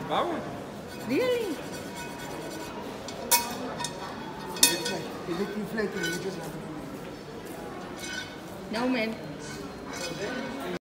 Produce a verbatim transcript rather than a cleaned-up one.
Vamos. Really? It's like, is it deflating? You just have to. No, man.